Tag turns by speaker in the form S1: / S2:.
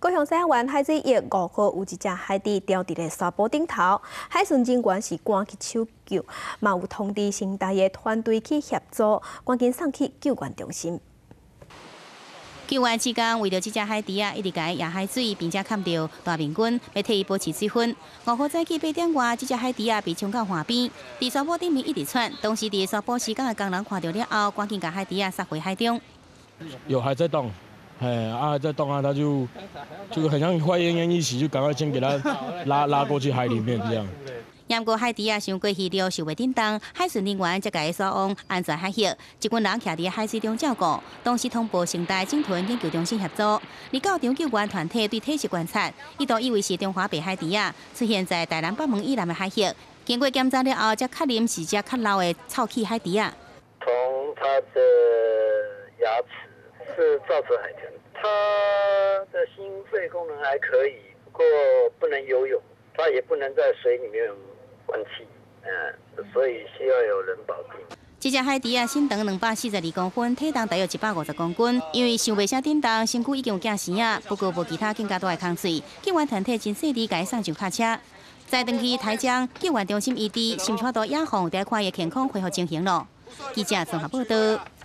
S1: 高雄西湾海水浴5号有一只海猪掉伫咧沙坡顶头，海巡警员是赶去抢救，嘛有通知新台的团队去协助，赶紧送去救援中心。
S2: 救援期间，为着这只海猪一直甲伊压海水，并且看到大面军要替伊保持水分。5号早起8点外，这只海猪被冲到岸边，伫沙坡顶面一直喘。当时伫沙坡施工的工人看到了后，赶紧把海猪撒回海中。
S3: 有还在动，还在动啊，他就很像快奄奄一息，就赶快先给他拉过去海里面这样。
S2: 不过海猪伤过鱼了，受袂叮当，海巡人员才甲伊锁网，安全海域。一群人徛伫海水中照顾，当时通报城大鲸豚研究中心协助。而到场救援团体对体质观察，一度以为是中华白海猪出现在台南北门以南的海域。经过检查了后，才确认是只较老的臭气海猪
S4: 从它的牙齿是造齿海豚，它的心肺功能还可以，不过不能游泳，它也不能在水里面。 换气，所以需要有人保定。
S2: 这只海猪身长242公分，体重大约150公斤。因为想袂啥叮当，身躯已经有架生啊，不过无其他更加大的空碎。救援团体真细致，甲伊送上卡车，再登去台江救援中心医治，心带到野放，在看伊健康恢复情形咯。记者综合报道。